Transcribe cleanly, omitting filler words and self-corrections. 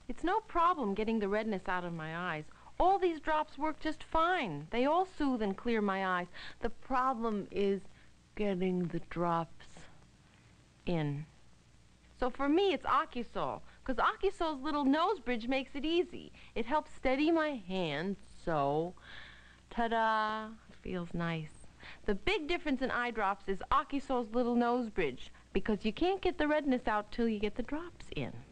It's no problem getting the redness out of my eyes. All these drops work just fine. They all soothe and clear my eyes. The problem is getting the drops in. So for me, it's Ocusol, because Ocusol's little nose bridge makes it easy. It helps steady my hand, so, ta-da, it feels nice. The big difference in eye drops is Ocusol's little nose bridge, because you can't get the redness out till you get the drops in.